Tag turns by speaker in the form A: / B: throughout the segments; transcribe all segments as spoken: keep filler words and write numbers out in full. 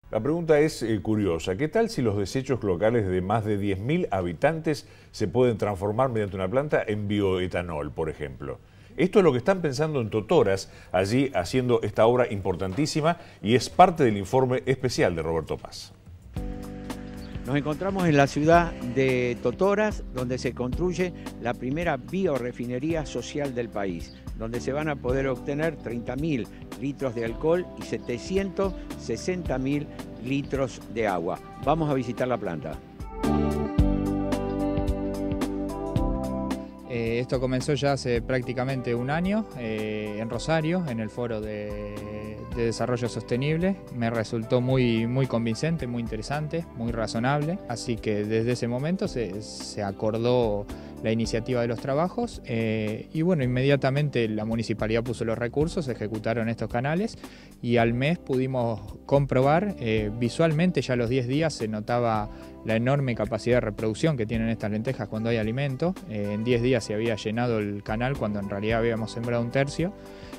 A: La pregunta es eh, curiosa. ¿Qué tal si los desechos locales de más de diez mil habitantes se pueden transformar mediante una planta en bioetanol, por ejemplo? Esto es lo que están pensando en Totoras, allí haciendo esta obra importantísima, y es parte del informe especial de Roberto Paz.
B: Nos encontramos en la ciudad de Totoras, donde se construye la primera biorefinería social del país, donde se van a poder obtener treinta mil litros de alcohol y setecientos sesenta mil litros de agua. Vamos a visitar la planta.
C: Eh, esto comenzó ya hace prácticamente un año eh, en Rosario, en el Foro de, de Desarrollo Sostenible. Me resultó muy, muy convincente, muy interesante, muy razonable. Así que desde ese momento se, se acordó la iniciativa de los trabajos eh, y bueno, inmediatamente la municipalidad puso los recursos, se ejecutaron estos canales y al mes pudimos comprobar eh, visualmente, ya a los diez días se notaba la enorme capacidad de reproducción que tienen estas lentejas cuando hay alimento. Eh, en diez días se había llenado el canal cuando en realidad habíamos sembrado un tercio.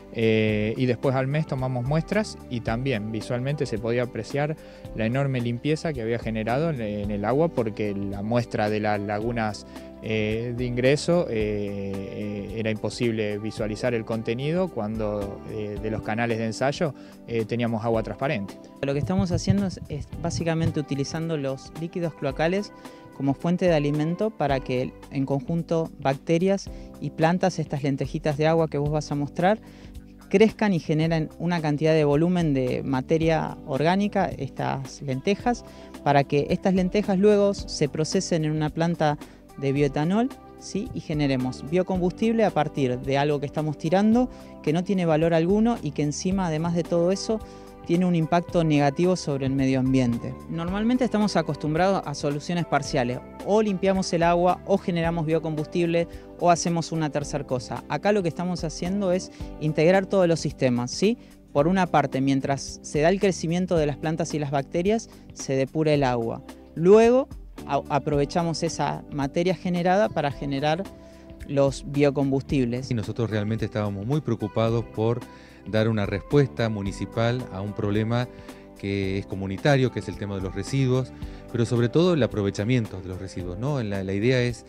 C: Eh, y después al mes tomamos muestras y también visualmente se podía apreciar la enorme limpieza que había generado en, en el agua, porque la muestra de las lagunas eh, de ingreso eh, eh, era imposible visualizar el contenido cuando eh, de los canales de ensayo eh, teníamos agua transparente.
D: Lo que estamos haciendo es, es básicamente utilizando los líquidos cloacales como fuente de alimento para que en conjunto bacterias y plantas, estas lentejitas de agua que vos vas a mostrar, crezcan y generen una cantidad de volumen de materia orgánica, estas lentejas, para que estas lentejas luego se procesen en una planta de bioetanol, ¿sí? Y generemos biocombustible a partir de algo que estamos tirando, que no tiene valor alguno y que encima, además de todo eso, tiene un impacto negativo sobre el medio ambiente. Normalmente estamos acostumbrados a soluciones parciales, o limpiamos el agua, o generamos biocombustible, o hacemos una tercera cosa. Acá lo que estamos haciendo es integrar todos los sistemas, ¿sí? Por una parte, mientras se da el crecimiento de las plantas y las bacterias, se depura el agua. Luego, aprovechamos esa materia generada para generar los biocombustibles.
E: Y nosotros realmente estábamos muy preocupados por dar una respuesta municipal a un problema que es comunitario, que es el tema de los residuos, pero sobre todo el aprovechamiento de los residuos, ¿no? La, la idea es,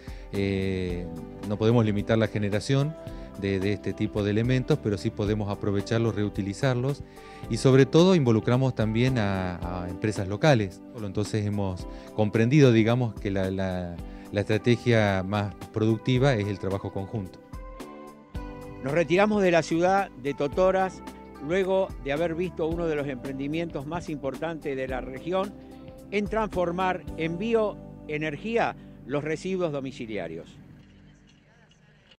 E: eh, no podemos limitar la generación de, de este tipo de elementos, pero sí podemos aprovecharlos, reutilizarlos, y sobre todo involucramos también a, a empresas locales. Entonces hemos comprendido, digamos, que la, la, la estrategia más productiva es el trabajo conjunto.
B: Nos retiramos de la ciudad de Totoras luego de haber visto uno de los emprendimientos más importantes de la región en transformar en bioenergía los residuos domiciliarios.